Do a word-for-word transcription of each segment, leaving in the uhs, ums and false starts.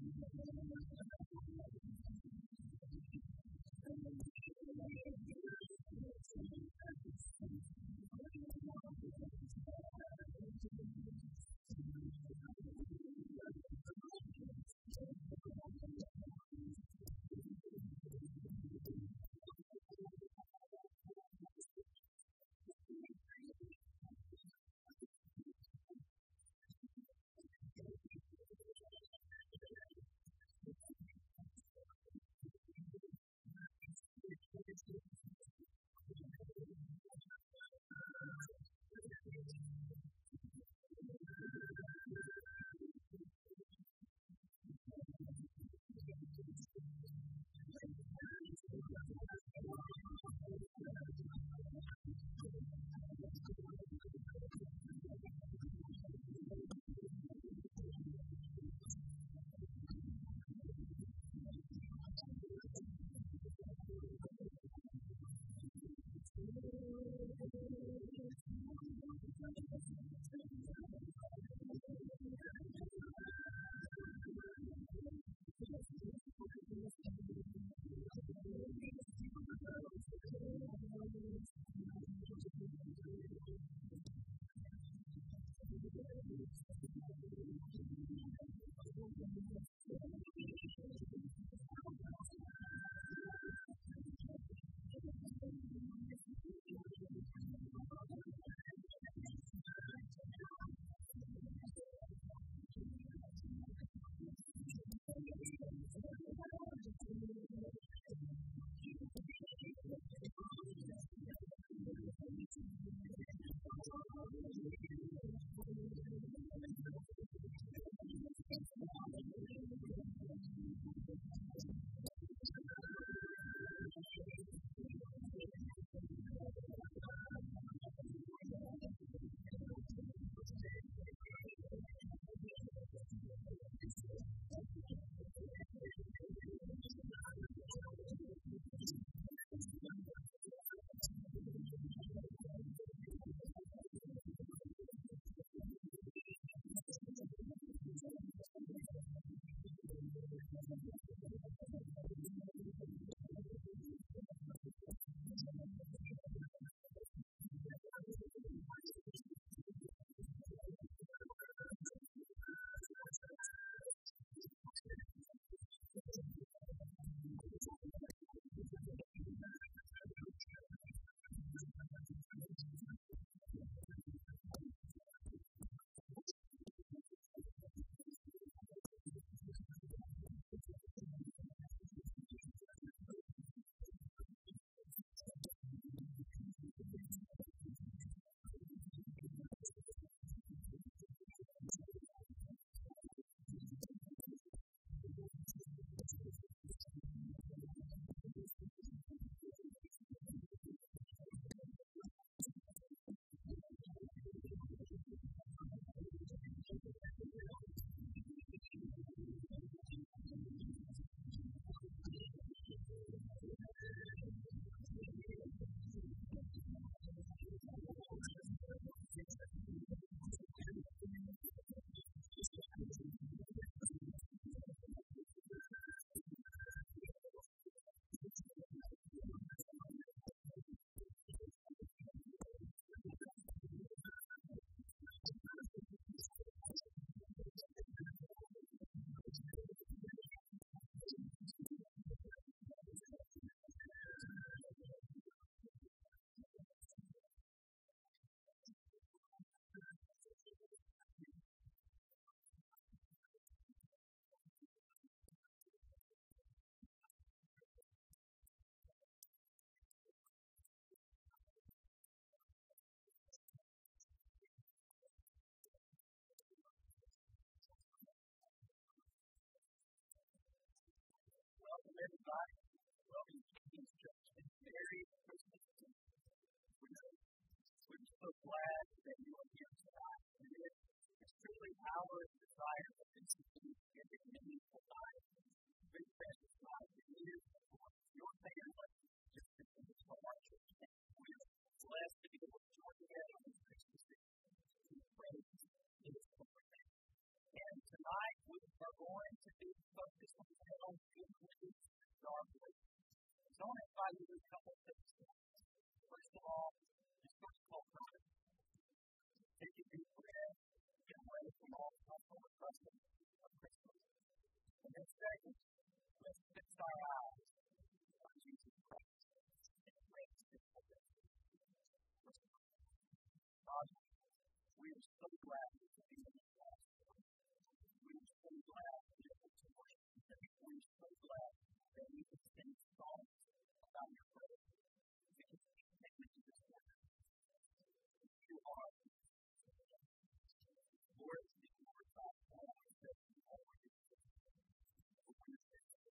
everybody. Welcome to King's Church. It's Merry Christmas. We're so glad that you are here tonight. And it is truly our desire that this is a meaningful night, a very precious night. It is your family, just as it is for our church. We are blessed to be able to join together on this Christmas Day. We praise His holy name. And tonight we are going to be focused on hell, good ways, dark ways. So I want to invite you to do a couple of things. First of all, this first call time. Take a deep breath, get away from all the hustle and bustle of Christmas. And then second, let's fix our eyes on Jesus Christ. God, we are so glad to be in this class. We are so glad to be able to worship today. We are so glad that we can sing songs about your prayer. We can speak statements to this word. You are Lord, you glorify all that you already do. For we are thankful.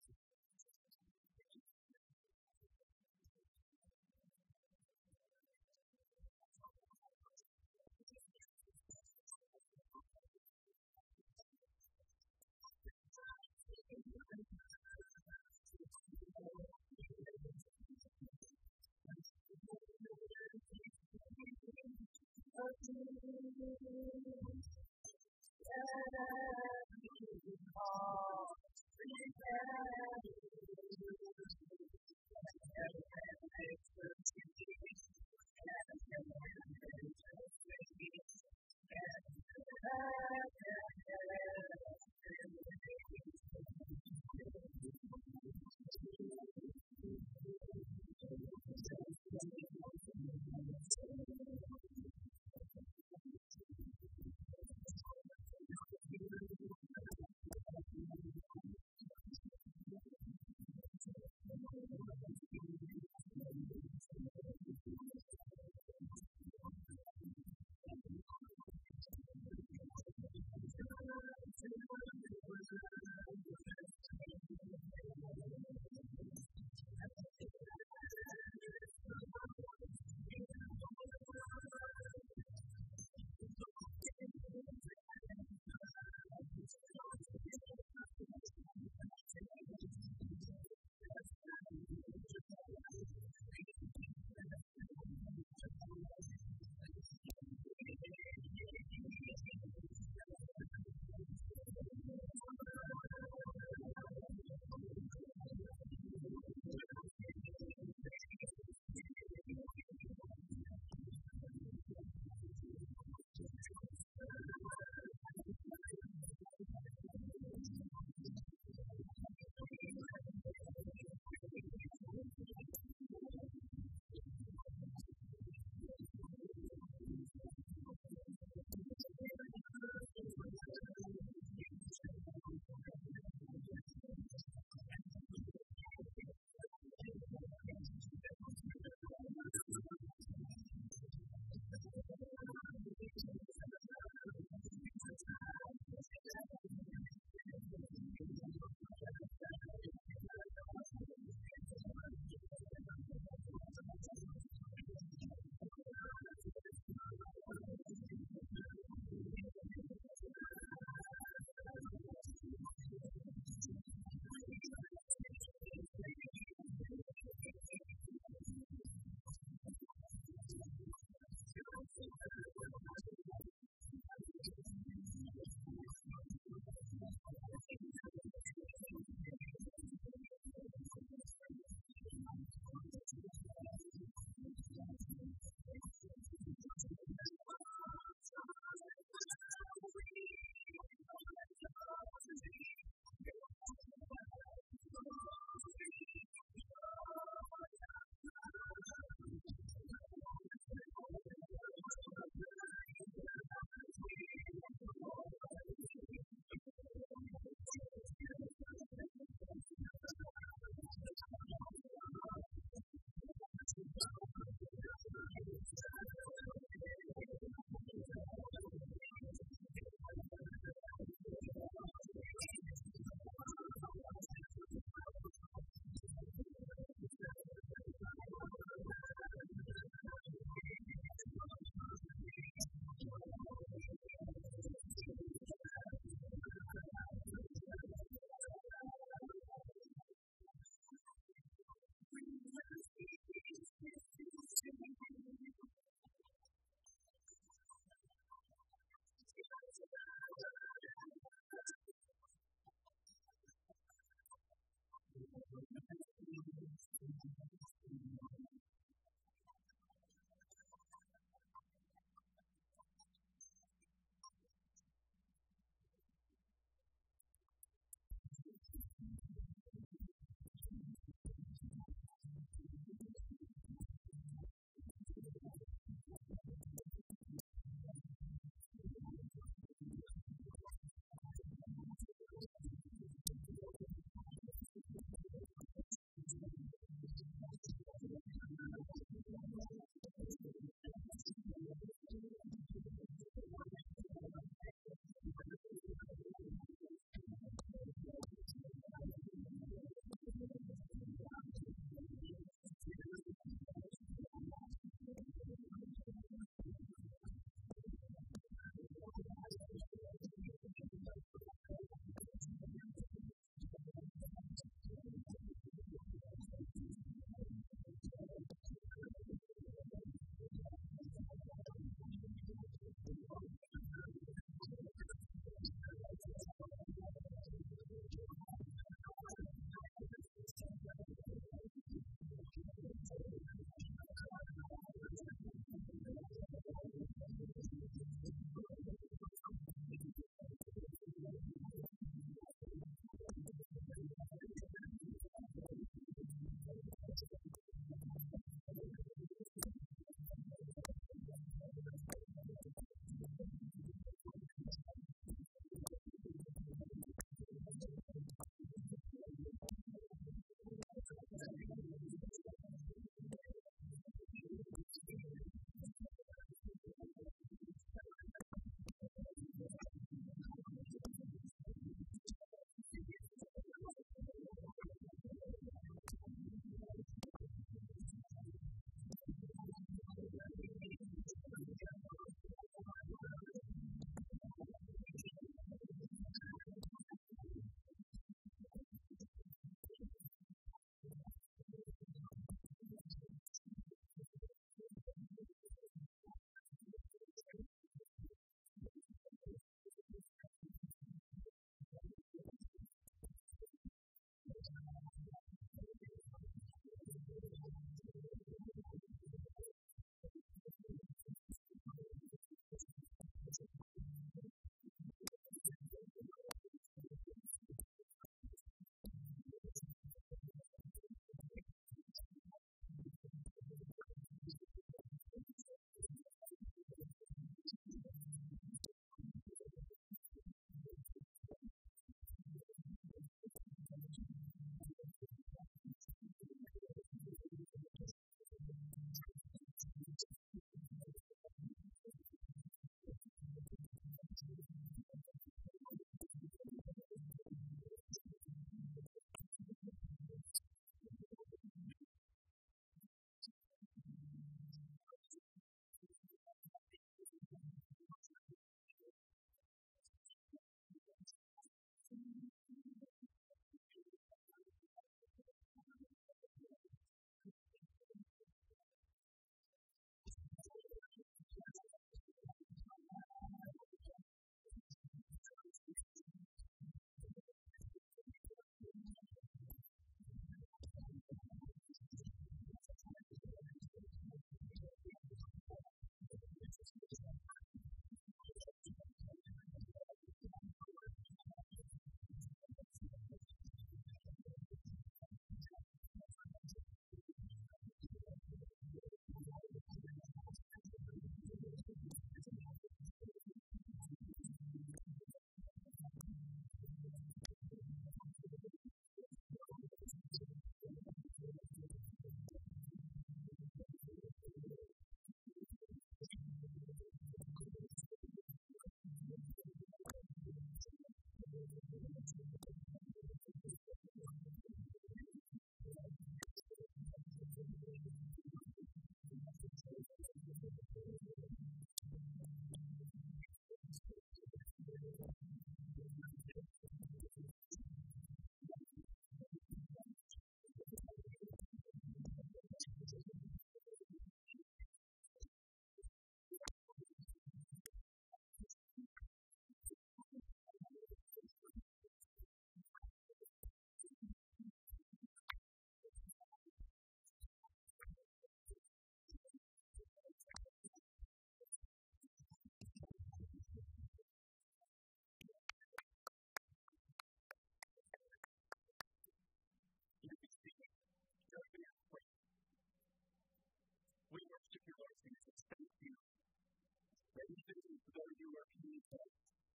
though you are people,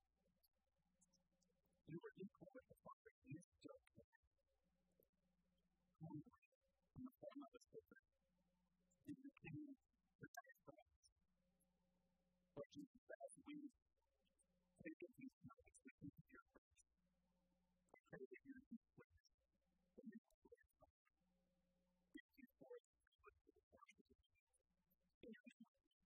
you are equal with the Father. He is just hungry in the form of a servant. He became the sacrifice. But Jesus says, we take it these times to keep your first. I pray that you be pleased. And you will be pleased. Thank you for it. Good for the worship of you. Amen.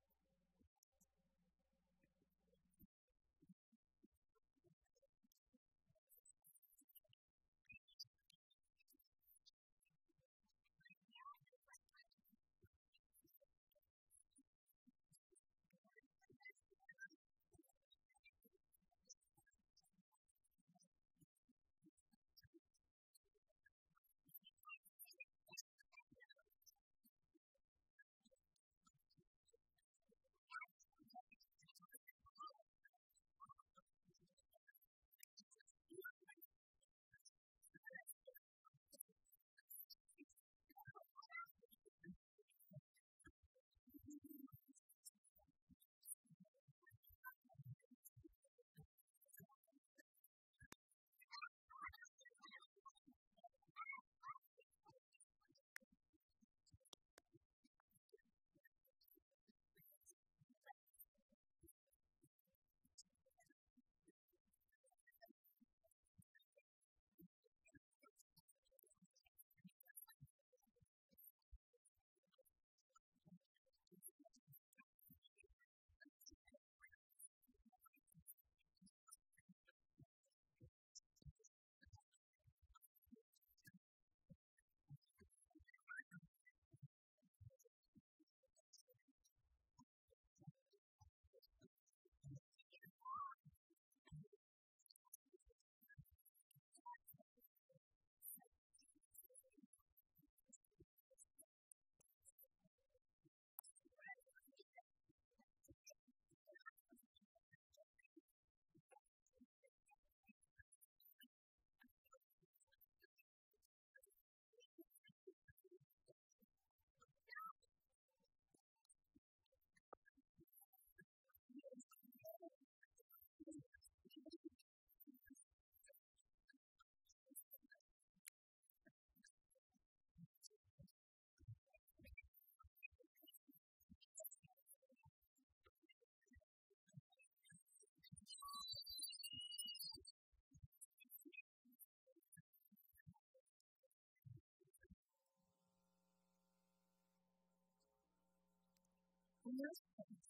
In those days,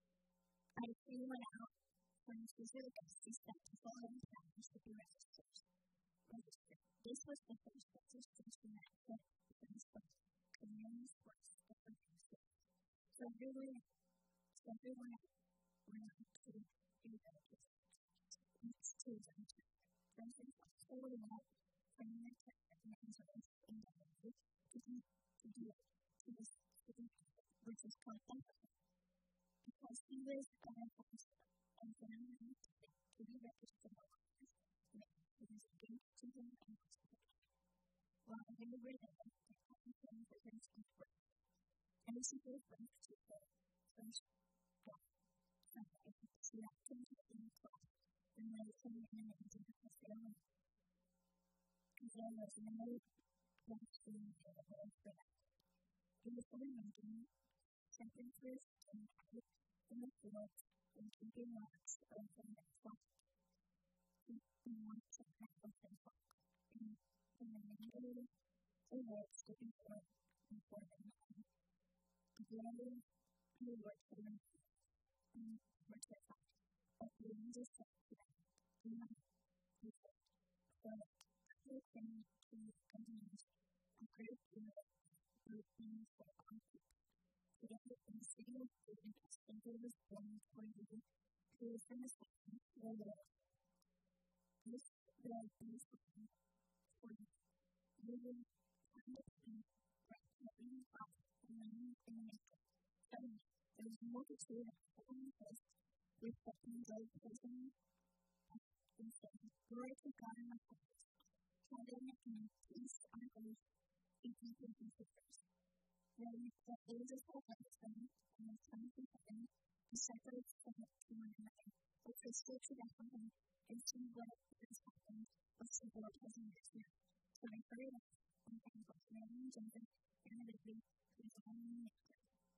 I soon went out when specific guests that the following towns should be registered. Registered. This was the first registration that put the Facebook community sports that were posted. So everyone, so everyone went out to do register. Next Tuesday, President totally out from the evangelist in the way to do to do it to this which is called empathy. Because he was a host and found him to be registered he was engaged to him and was while they were there, they had things against his word. And as he gave birth to the first God, Sunday, she left him to the cross and laid him in an angel of his family. And there was no question available for that. He was orienting sentences and out in the fields and keeping watch over their flock. He wants to have a flock. And in the middle, he works to be born before them. Today, he works for them and works their flock. But the angel said to them, do not be afraid. For every thing he continues, a great deal of things for all people. Today, in the city of David, a Savior was born for you, who is the Messiah, the Lord. This will be something for you. You will find a king, like heaven and earth, and land in the maker. Suddenly, there was a multitude of heavenly hosts with the angels praising and saying, Glory to God in the highest, heaven and peace on earth, and people and sisters. When the angels had left them and returned to heaven, the shepherds said to one one another. Let's go straight to the heaven and see what has happened. Let's see what has next now. So I pray that I'm thankful for your name, Jesus, and that we please all in it.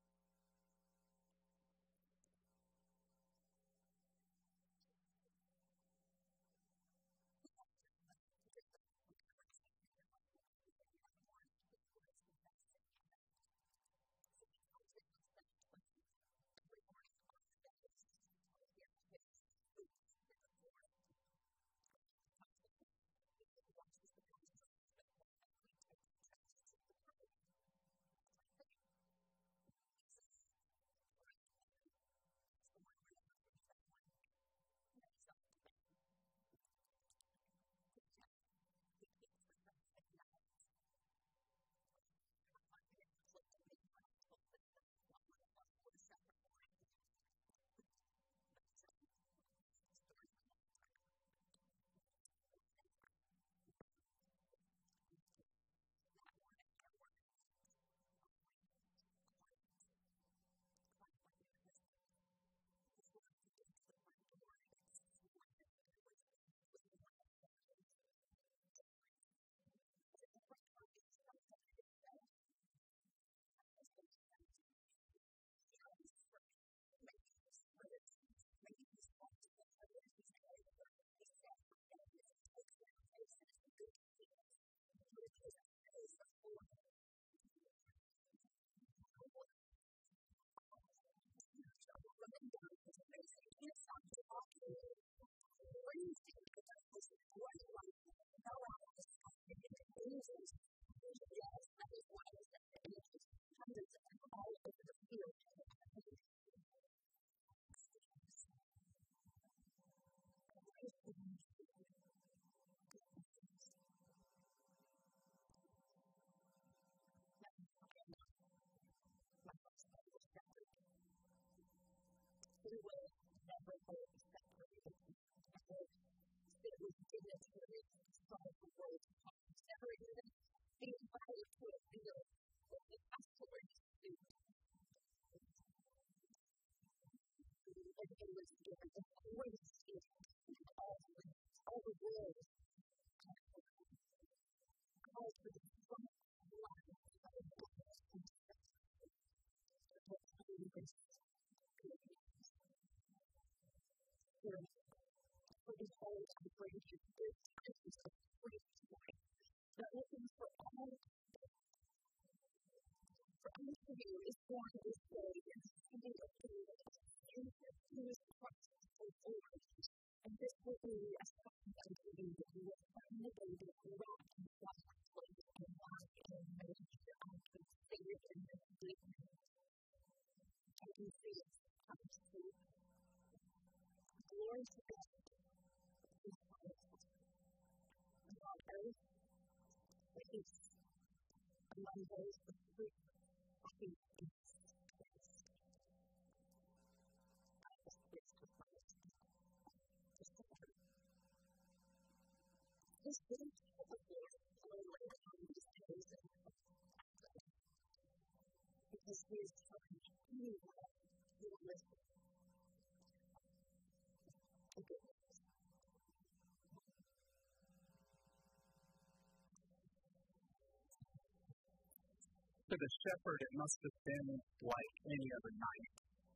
To the shepherd, it must have been like any other night.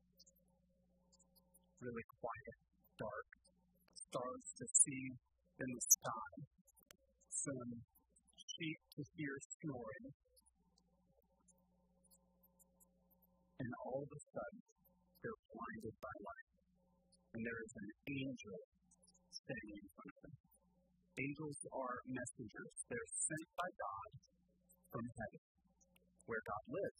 Really quiet, dark, stars to see in the sky, some sheep to hear snoring, and all of a sudden, they're blinded by light, and there is an angel standing in front of them. Angels are messengers. They're sent by God from heaven, where God lives.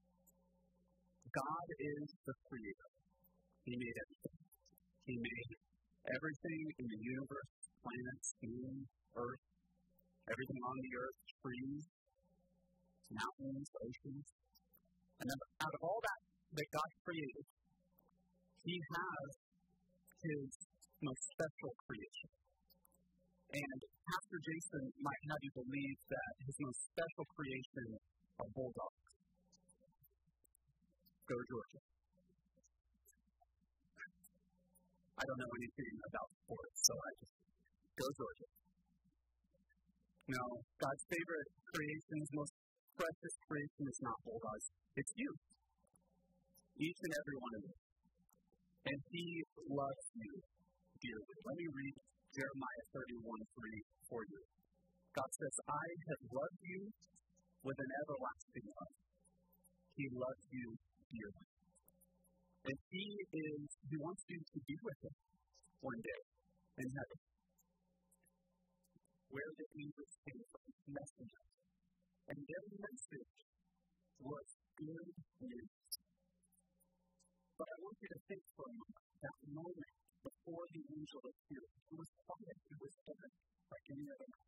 God is the creator. He made everything. He made everything in the universe, planets, moon, earth, everything on the earth, trees, mountains, oceans. And out of all that that God created, He has His most special creation. And Pastor Jason might have you believe that His most special creation are bulldogs. Go Georgia. I don't know anything about sports, so I just go Georgia. No, God's favorite creation, his most precious creation is not Bulldogs. It's you. Each and every one of you. And he loves you dearly. Let me read Jeremiah thirty-one three for you. God says, I have loved you with an everlasting love. He loves you dearly. And he is, he wants you to be with him one day in heaven. Where the angels came from, messengers. And their message was good news. But I want you to think for a moment, that moment before the angel appeared, it was quiet, it was dead, like any other man.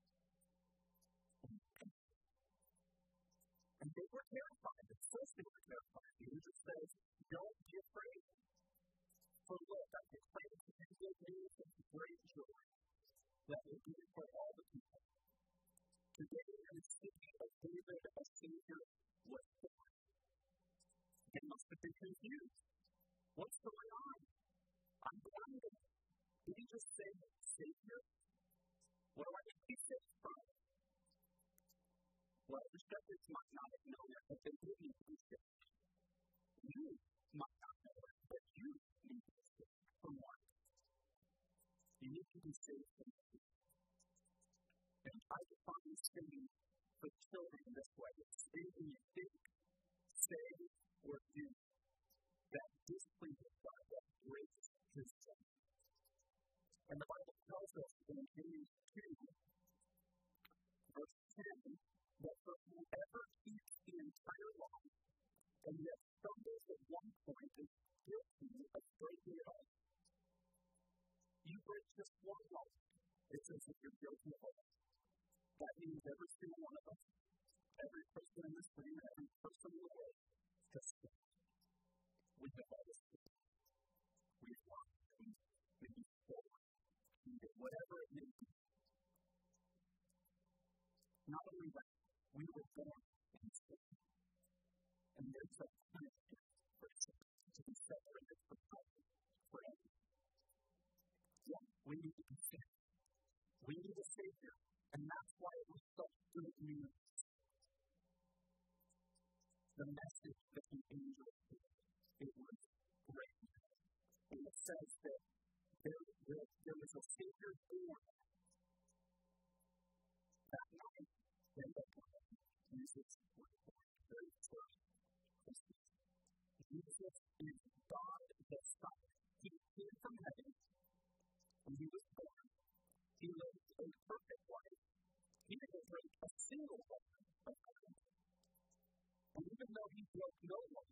And they were terrified. At first they were terrified. The angel says, don't be afraid. For look, I proclaim to you good news of great joy that will be for all the people. Today in the city of David, a Savior was born. They must have been confused. What's going on? I'm blinded. Did he just say Savior? What do I need to be saved from? Well, the shepherds might not have known it, but they did need to be saved. You might not know it, but you need to be saved. From what? You need to be saved from sin. And I define sin for children this way. It's anything you think, say, or do that displeases God, that breaks his son. And the Bible tells us in James two, verse ten, that for whoever keeps the entire law, and yet stumbles at one point is guilty of breaking it all. You break just one law, it's as if you're guilty of all. That means every single one of us, every person in this room, every person in the world, has sinned. We have all this sin. We've lied, we've stolen, cheated, whatever it may be. Not only that, we were born in sin. And there's a punishment for sin, to be separated from God forever. Yeah, we need to be saved. We need a Savior. And that's why it was such good news. The message that the angel gave, it was great. And it says that there, there, there was a Savior born. That night, when the Jesus was born, the very first Christmas. Jesus is God the Son. He came from heaven, and he was born. He lived a perfect life. He didn't break a single one of God. And even though he broke no one,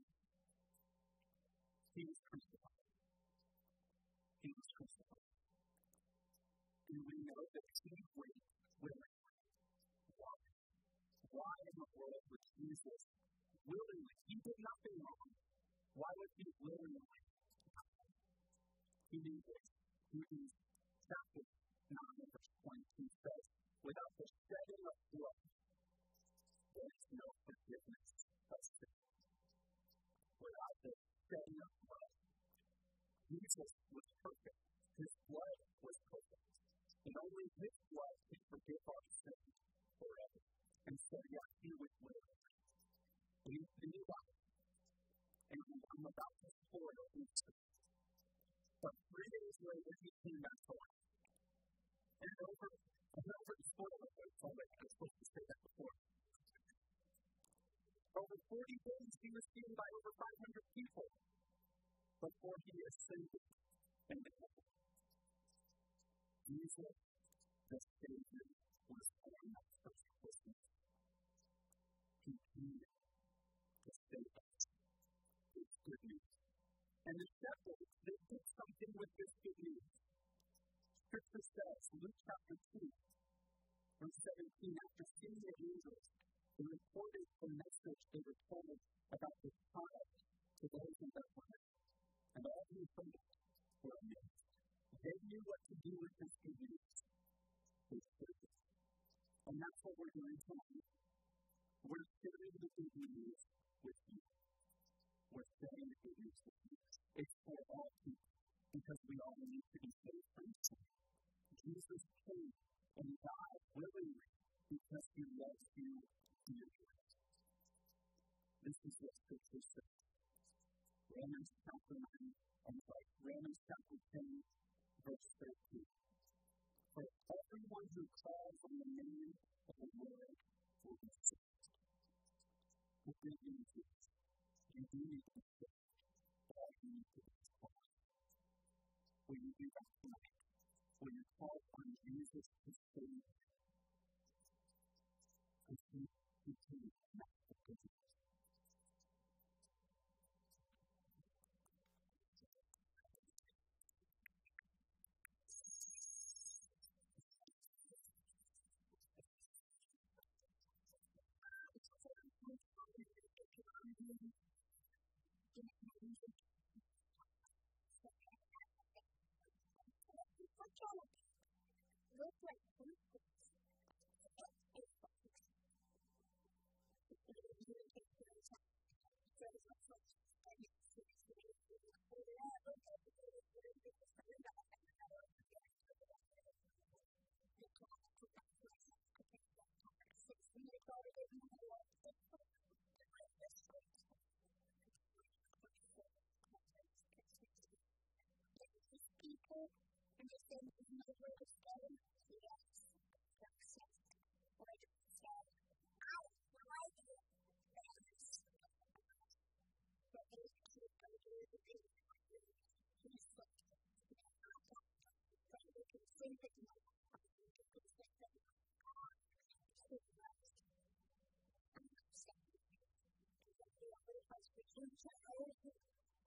he was crucified. He was crucified. And we know that he went willingly. Why? Why in the world would Jesus willingly? He did nothing wrong. Why would he willingly? He knew this. He knew chapter nine, verse twenty-two says, without the shedding of blood, there is no forgiveness of sin. Without the shedding of blood, Jesus was perfect. His blood was perfect. And only his blood can forgive our sins forever. And so, yeah, he was willing. And he knew that. And I'm about to spoil Easter. But three days later, he came back to life. And over, and over the spoil it, it's all right, I was supposed to say that before. Over forty days, he was seen by over five hundred people before he ascended into heaven. Jesus, the Savior, was born that first Christmas. He came to save us. It's good news. And the shepherds, they did something with this good news. Scripture says, Luke chapter two, verse seventeen, after seeing the angels, they reported the message they were told about the child to those in Bethlehem. And all who heard it were amazed. They knew what to do with this good news. They shared it. And that's what we're doing tonight. We're sharing the good news with you. We're sharing the good news with you. It's for all people, because we all Romans chapter nine and like Romans chapter ten, verse thirteen. For everyone who calls on the name of the Lord will be saved. The good news is, you do need to be saved, but all you need to do is call. Will you do that tonight? Will you call on Jesus to save you? And he continues to make the good news. People understand that there's no way to stay. Yes. That's it. Where to stay. I like it. Yes. But there's people who do the thing. He's like, but you can sing it now. You can sing it now. It's right. I'm not saying it. Because the other place for you to hold it.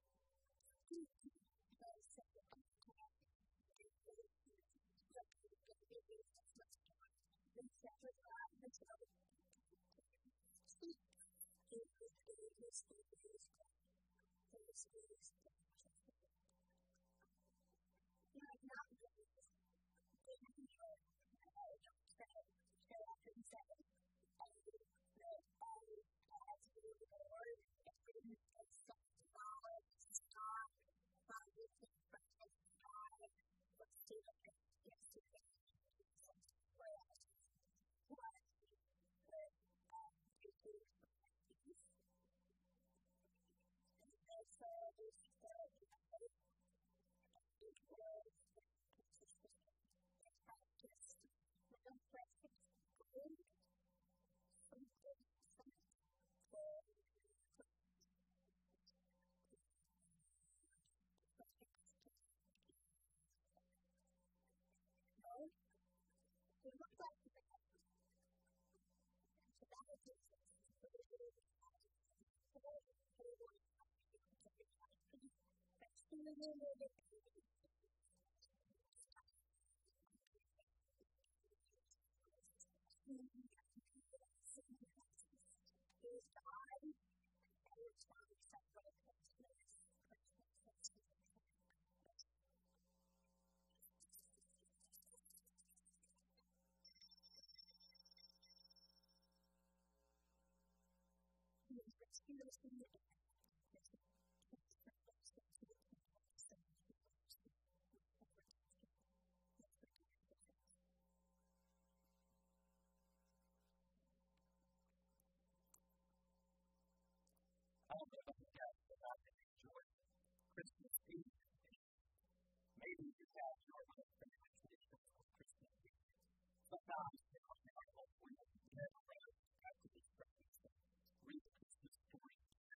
I don't know if you guys enjoy Christmas Eve. Maybe you have your own family traditions for Christmas Eve. Sometimes, you know, in our local community, we have around after this Christmas, read the Christmas story,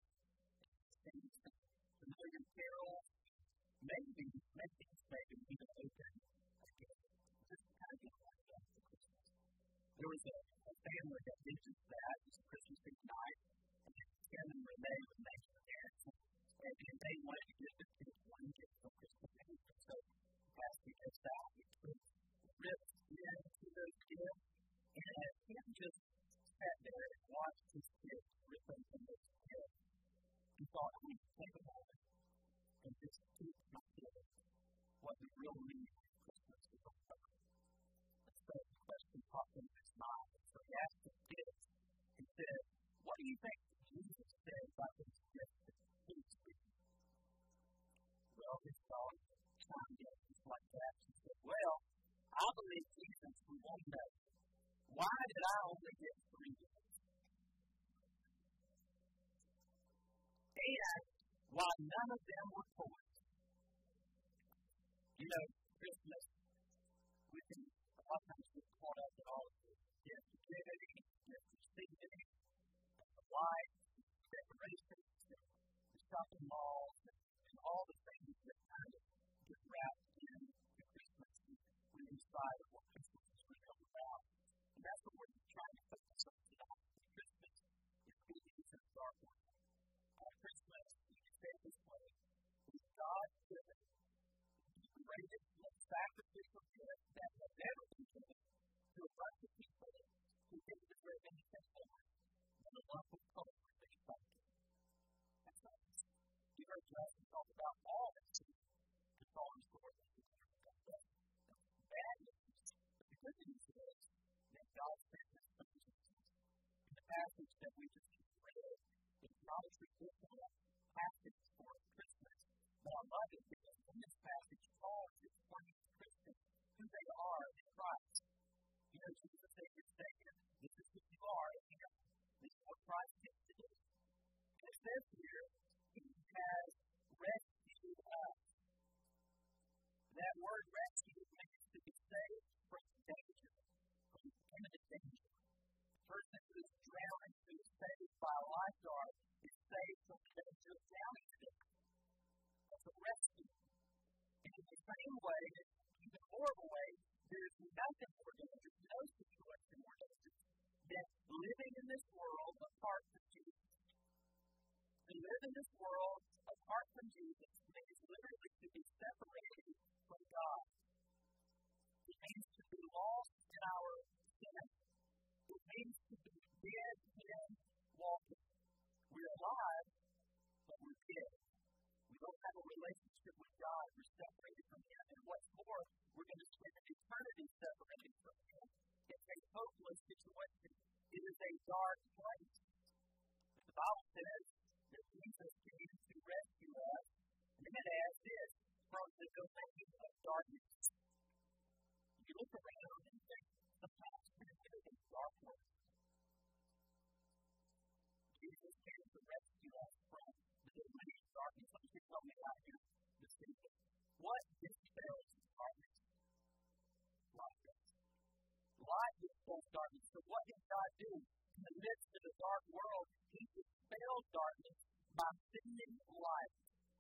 sing some familiar carols, maybe, maybe, maybe even open a gift. Just kind of get like that for Christmas. There was a, a family that did just that. It was a Christmas Eve night. Ken and Renee would make their parents, and they wanted to give the kids one gift for Christmas Eve. So, as we did that, we put ripped into those gifts, and Ken just sat there and watched his kids rip open those gifts. He thought, I need to think about it, and just teach my kids what the real meaning of Christmas is all about. So, the question popped into his mind. So, he asked the kids, None of them were toys. You know, Christmas, we can a lot of times get caught up in all of the festivity, the festivity, the lights, the decorations, the, the shopping malls, and, and all the things that kind of get wrapped in the Christmas when you decide what Christmas is really all about. And that's what we're trying to focus on tonight. Christmas is really in the dark world. Uh, Christmas, you can say it this way, is God's given the greatest, most sacrificial gift that has ever been given to a bunch of people who didn't deserve anything more than a lump of coal that they found. That's us. You heard Justin talk about all that seems to fall short of the bad news. But the good news is that God sent His Son Jesus. In the passage that we just read, it's not a traditional passage for Christmas, but I love it because in this passage, Paul is explaining to Christians who they are in Christ. You know, Jesus said, "You're Savior. This is who you are in Him. This is what Christ did to do." And it says here, He has rescued us. That word rescue means to be saved from danger, from imminent danger. The person who is drowning, who is saved by a lifeguard, is saved from the danger of drowning to death. That's a rescue. And in the same way, even more of a way, there is nothing more dangerous, no situation more dangerous, than living in this world apart from Jesus. To live in this world apart from Jesus means literally to be separated from God. It means to be lost in our sin. It means to be dead in walking. We're alive, but we're dead. We don't have a relationship with God. We're separated from Him. And what's more, we're going to spend an eternity separated from Him. It's a hopeless situation. It is a dark place. But the Bible says that Jesus came to rescue us, and then it adds this, from the domain of darkness. You look around and think, sometimes we're in a dark world. Jesus came to rescue us from the domain of darkness. Let me just tell you out here this evening. What dispels darkness? Light does. Light dispels darkness. So what did God do? In the midst of the dark world, He dispelled darkness by sending light.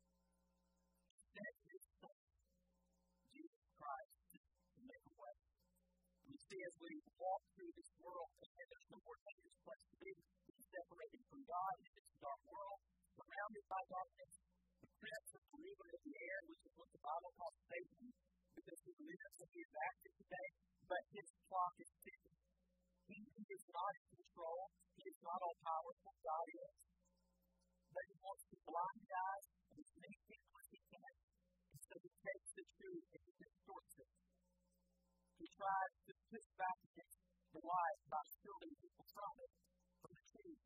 He sent His Son, Jesus Christ, to make a way. We see as we walk through this world, and there's no more dangerous place to be. We're separated from God in this dark world, surrounded by darkness. The prince of the ruler of the air, which is what the Bible calls Satan, because he lives and he is active today, but his clock is ticking. He, he is not in control. He is not all powerful. God is. But he wants to blind guys and as many people as he can. And so he takes the truth and he distorts it. He tries to push back against the light by shielding people from it, from the truth.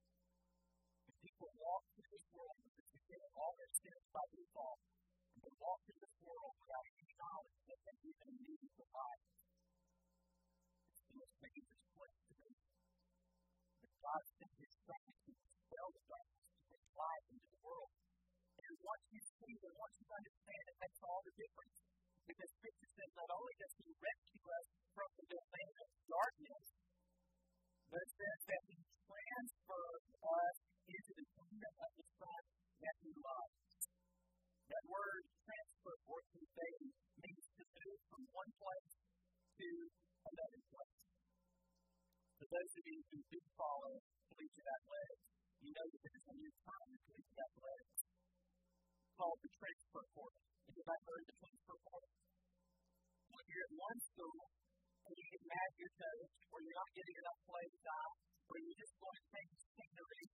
And people walk through this world because they get all their sins by default. And they walk through this world without any knowledge that they even need the light. It's the most dangerous place to be. But God sent His Son to dispel the darkness, to bring light into the world. And once you see that, once you understand, it makes all the difference. Because Scripture says not only does He rescue us from the domain of darkness, but it says that He transfers us into the kingdom of the Son that He loves. That word transfer or convey means to move from one place to another place. For those of you who do follow collegiate athletics, you know that there's a new term in collegiate athletics called the transfer portal. Have you ever heard of the transfer portal? When you're at one school and you get mad at your coach, or you're not getting enough playing time, or you just want to change scenery,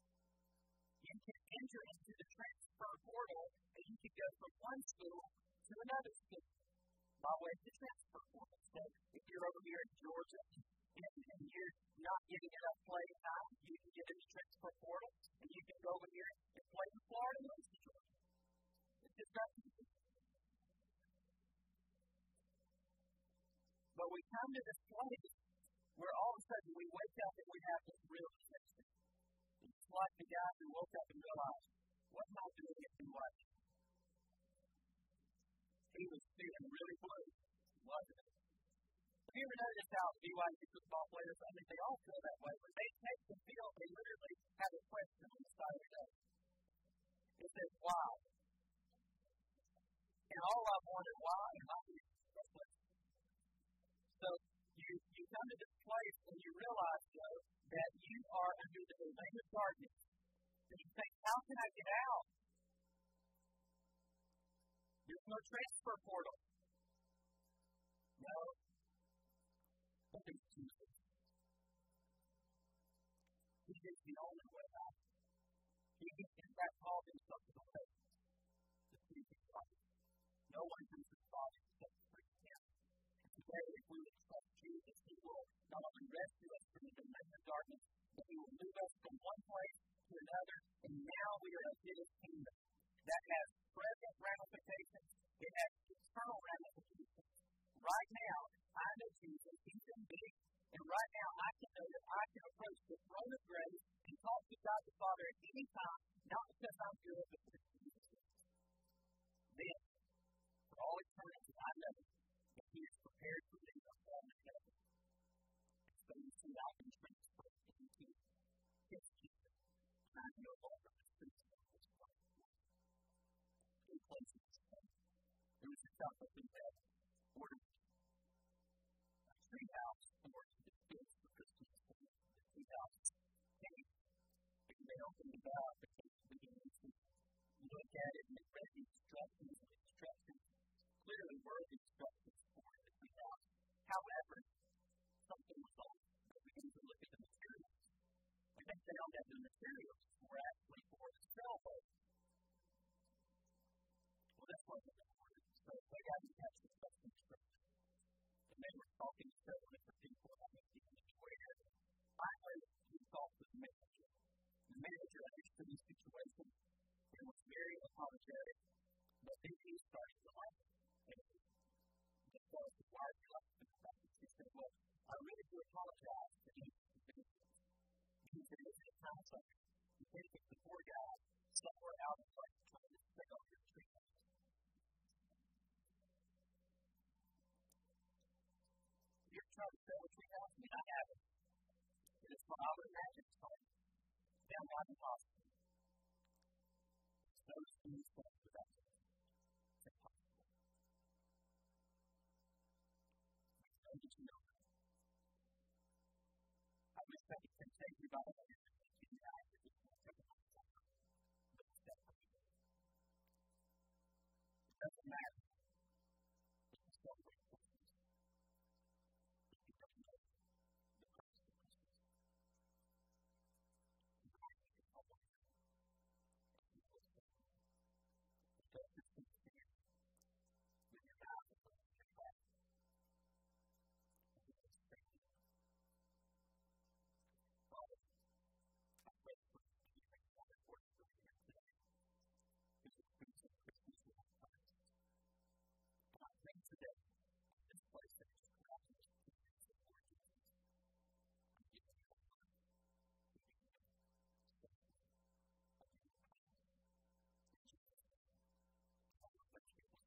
you can enter into the transfer portal and you can go from one school to another school by way of the transfer portal. So if you're over here in Georgia and, and you're not getting enough playing time, you can get in the transfer portal and you can go over here and play in Florida and West Georgia. It's just that easy. But we come to this place where all of a sudden we wake up and we have this realization. It's like the guy who woke up and realized, what am I now doing it in what? He was feeling really blue, wasn't it? Have you ever noticed how B Y U football players, I mean, they all feel that way. When they take the field, they literally have a question on the side of their nose. It says, why? And all I've wondered, why? And I do. So you, you come to this place and you realize, though, that you are under the domain of darkness. And you think, how can I get out? There's no transfer portal. No. But there's Jesus. He is the only way out. He has, in fact, called himself to the way. The truth is right. No one comes to the Father except through him. And today, if we would trust Jesus, he will not only rescue us from the domain of darkness, but he will move us from one place to another, and now we are of his kingdom. That has present ramifications. It has eternal ramifications. Right now, I know Jesus, he's in me, and right now I can know that I can approach the throne of grace and talk to God the Father at any time, not because I'm good, but because Jesus is. Then, for all eternity, I know that he is prepared for me a home in heaven. And so you see, I can transfer into his kingdom. And I no longer the priest of this place. In place of this place, there was a shop up in bed, ordered a tree house for the kids for Christmas. The tree house came, and they opened the door up, and they began to look at it, and they read the instructions, and the instructions clearly were the instructions for the tree house. However, something was off. They began to look at the materials. And they found that the materials were actually for the sailboat. Well, this wasn't important. So they got to catch the special instructions. And they were talking to several different people about the situation. Finally, he talked to the manager. The manager understood the situation and was very apologetic. But then he started to laugh. And he said, why are you laughing about this? He said, well, I really do apologize to you. He said, isn't it time something? You think it's the poor guy somewhere out of like trying to stay on your treatment. You're trying to sell a tree house? I mean, I have it. It is what I would imagine it's called. Down by the hospital. Those things don't do that. It's impossible. How did you know that? I wish I could take you by the hand and take you back to this one. But it's definitely not. It doesn't matter. It's the story of Christmas. If you don't know the Christ of Christmas, you can't make it all work. If you will say, it doesn't seem fair when your mouth is open to your heart. And it is fair. Father, I pray for you to make more important for me here today. This is Prince of Christmas with our Christ. And I pray today, in this place that is crowded with people of Lord Jesus, I give you your word. I give you your strength. I give you power. In Jesus' name, I will let you go.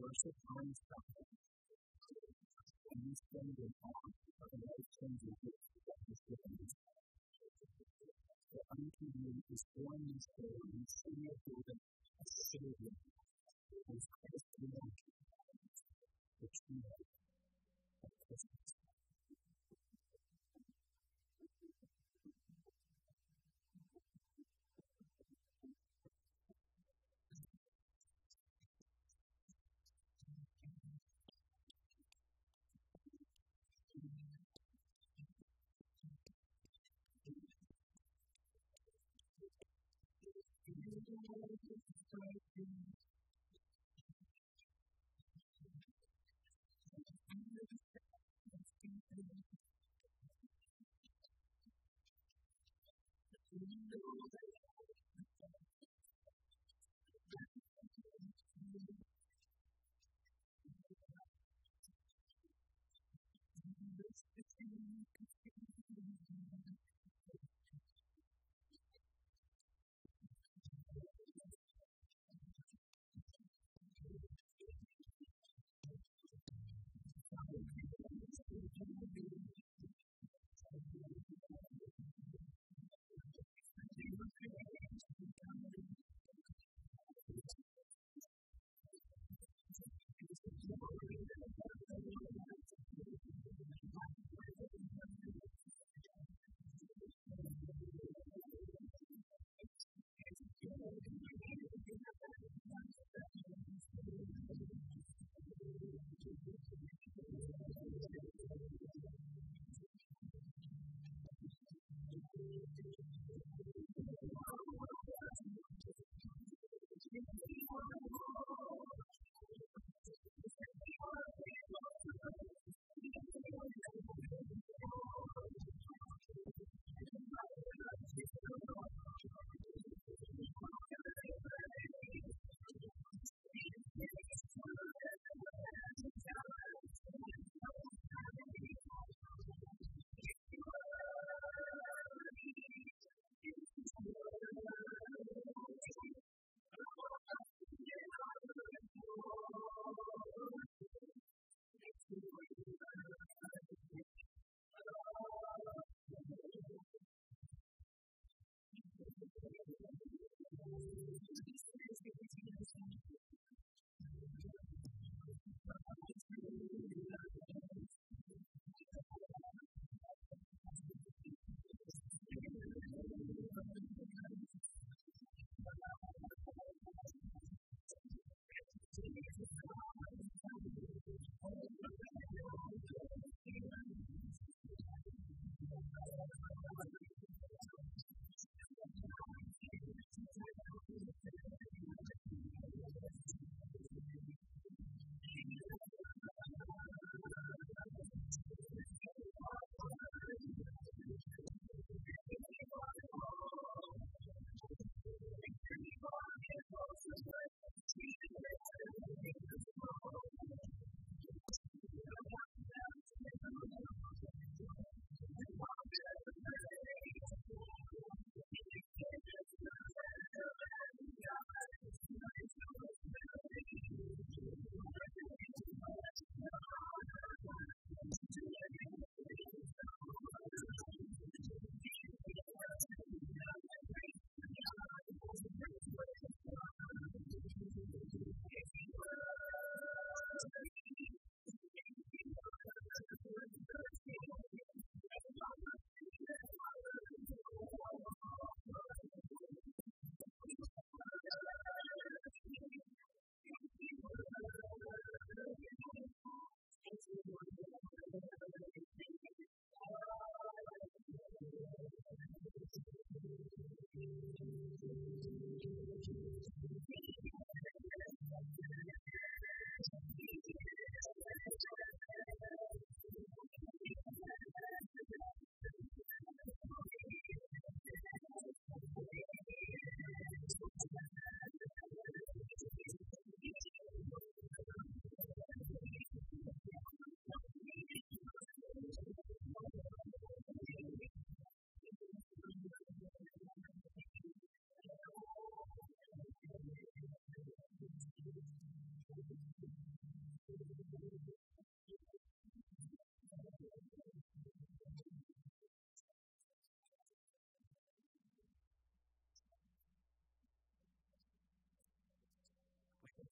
worship on something, and you spend it on a life-changing gift that is given us. The unto you is born this day in the city of David, a Savior, who is Christ the Lord, the true light of Christmas.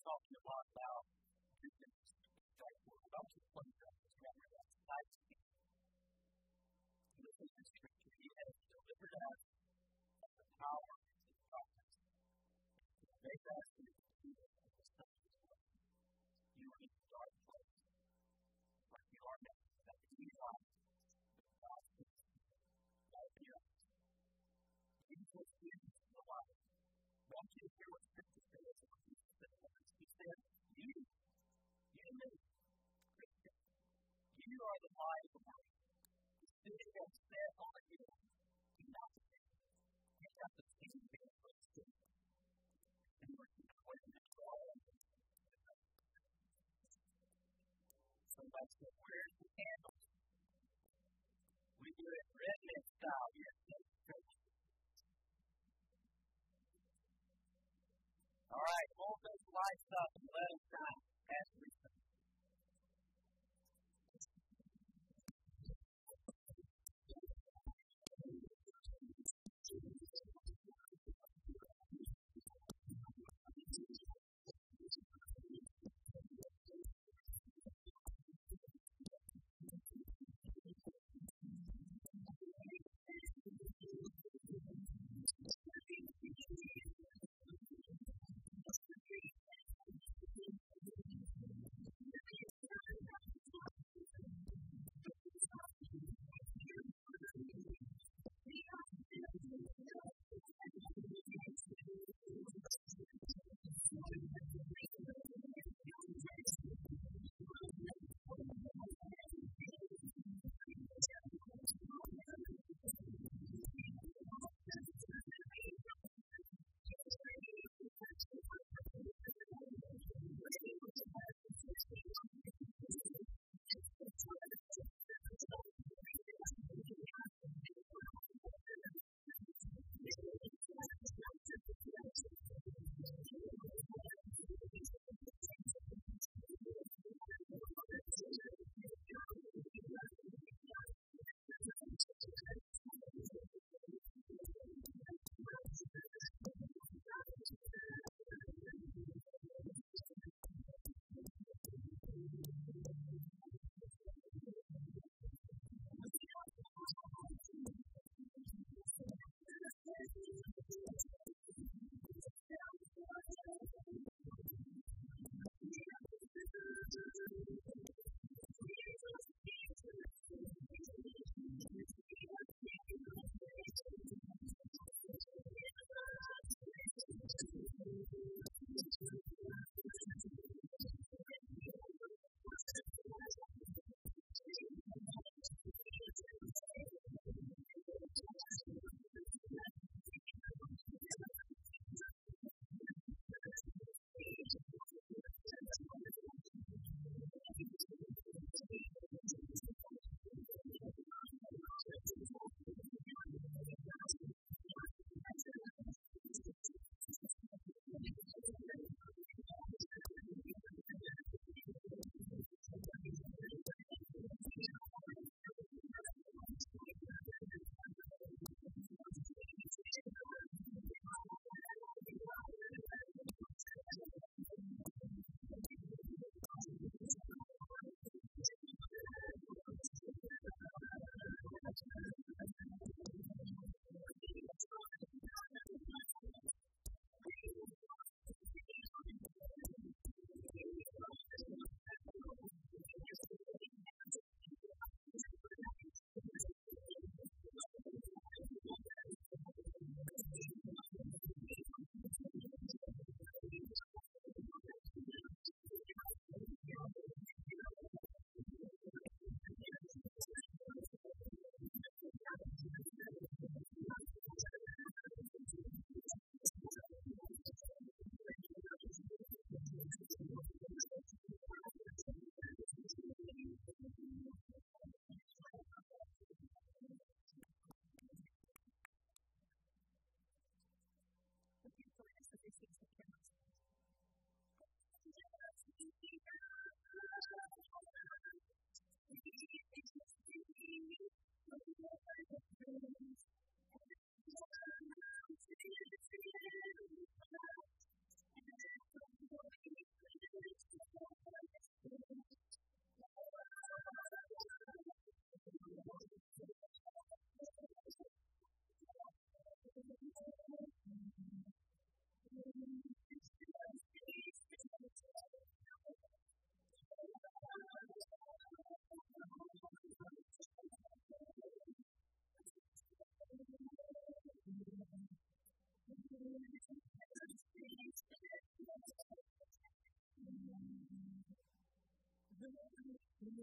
talking a lot about this like we're about to play that together. That's type of this is the scripture. He has delivered us of the power of the darkness. Make us in the kingdom of the Son of His love. You are in a dark place, but you are now. That is light. God's kingdom. Light the earth. Jesus is the light. I want you to hear what Scripture says. What Jesus said. He said, you, you and me, Christian, you are the light of the world. The city that set on the hill, do not fear. You have the city being put to and we're going to wait and call. Somebody said, where's the candles? We do it redneck style here at the church. All right, hold those lights up and let them shine as we sing.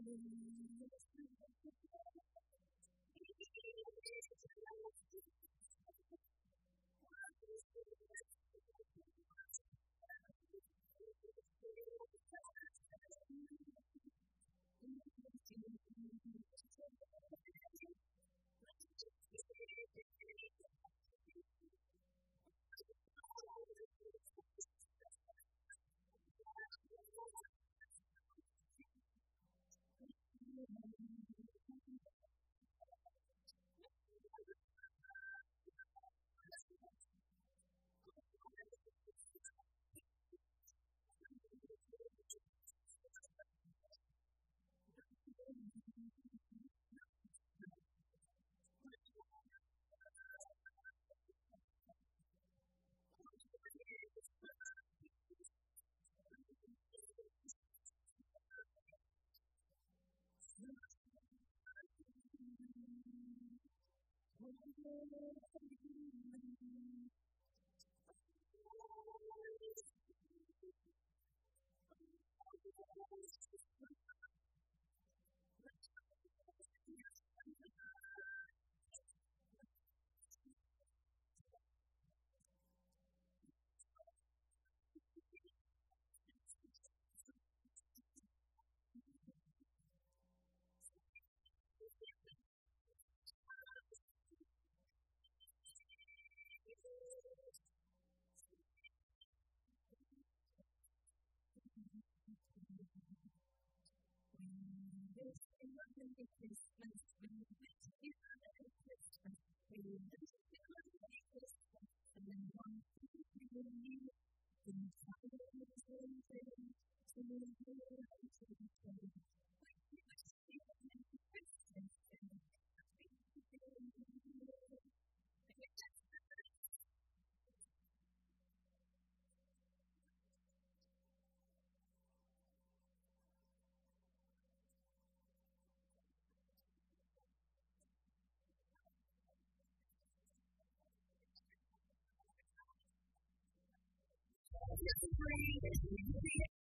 It's free.